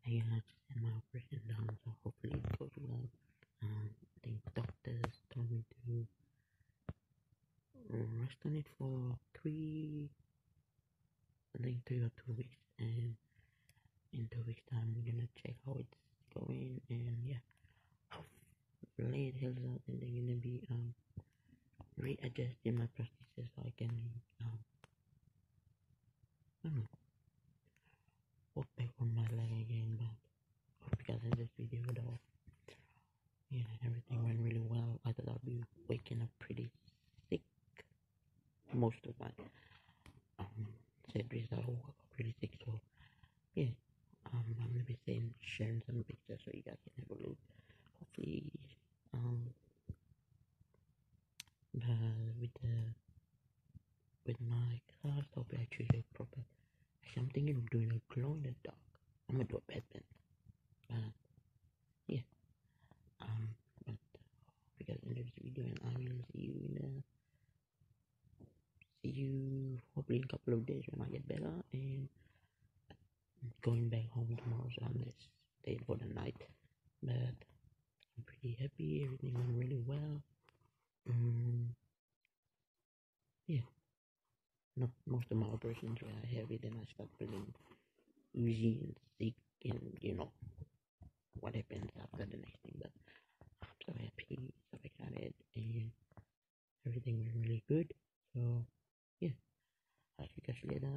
I just had my operation done, so hopefully it goes well. I think doctors told me to rest on it for I think 3 or 2 weeks, and in 2 weeks time we're gonna check how it's going, and yeah, hopefully it heals out, and they're gonna be readjusting my prosthesis so I can I don't know, walk back on my leg again. But because in this video though, yeah, everything went really well. I thought I'd be waking up pretty sick most of my surgeries. I woke up pretty sick, so yeah, I'm gonna be sharing some pictures so you guys can have a look. Hopefully, um, with my class, hopefully I choose a proper. Actually, I'm thinking of doing a glow in the dark. I'm gonna do a Batman. Yeah. But because in this video, and I will see you hopefully in a couple of days when I get better, and going back home tomorrow, so I'm just staying for the night. But I'm pretty happy. Everything went really well. Yeah. Not most of my operations were heavy. Then I start feeling woozy and sick, and what happens after the next thing. But I'm so happy, so excited, and everything went really good. So yeah, I'll see you guys later.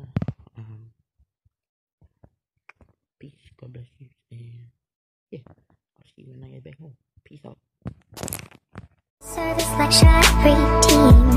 Peace. God bless you, and yeah, I'll see you when I get back home. Peace out. Service like Shari Team.